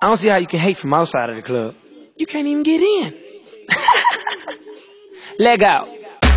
I don't see how you can hate from outside of the club. You can't even get in. Leg out.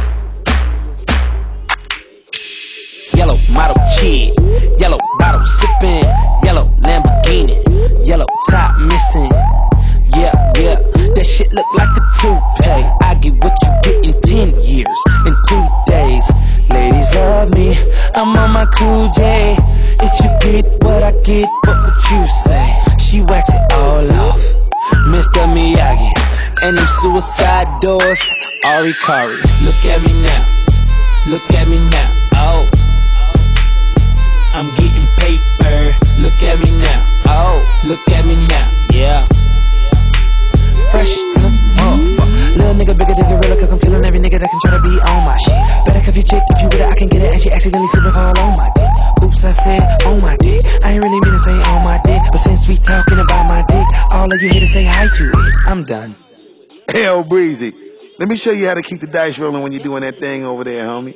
Yellow model chick, yellow bottle sipping, yellow Lamborghini, yellow top missing. Yeah, that shit look like a toupee. I get what you get in 10 years, in 2 days. Ladies love me, I'm on my cool J. If you get what I get, what would you say? She wax it all off, Mr. Miyagi. And them suicide doors, Ari Kari. Look at me now, look at me now, oh. I'm getting paper, look at me now, oh. Look at me now, yeah. Fresh to the motherfucker. Little nigga bigger than gorilla, cause I'm killing every nigga that can try to be on my shit. Better cuff your chick, if you with it, I can get it. And she accidentally slipping fall on my dick. Oops, I said on my dick. I ain't really mean to say on my dick, but since we talking about my dick, all of you here to say hi to it. I'm done. Hell, Breezy, let me show you how to keep the dice rolling when you're doing that thing over there, homie.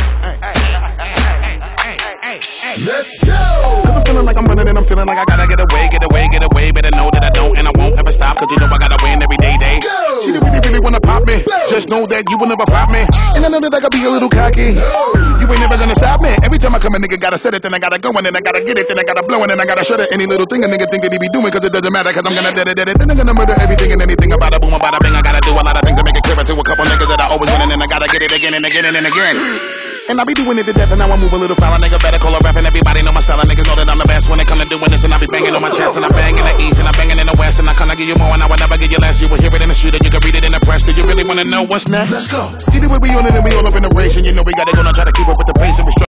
Let's go! Cause I'm feeling like I'm running and I'm feeling like I gotta get away. Better know that I don't and I won't ever stop, cause you know I gotta win every day. Go! See, they really wanna pop me. Go! Just know that you will never flop me. And I know that I gotta be a little cocky. No! You ain't never gonna stop me. Every time I come, a nigga gotta set it, then I gotta go, and then I gotta get it, then I gotta blow, and then I gotta shut it. Any little thing a nigga think that he be doing, cause it doesn't matter, cause I'm gonna dead it. Then I'm gonna murder everything and anything about a boom, about a bing. I gotta do a lot of things to make it clearer to a couple niggas that I always win, and then I gotta get it again and again and again. And I be doing it to death, and now I move a little foul. A nigga better call a rap, and everybody know my style. And niggas know that I'm the best when it come to doing this. And I be banging on my chest, and I bang in the east, and I banging in the west. And I kinda give you more, and I would never give you less. You will hear it in the street, and you can read it in the press. Do you really wanna know what's next? Let's go. See the way we on it, and we all up in the race. And you know we gotta go now, try to keep up with the pace. And we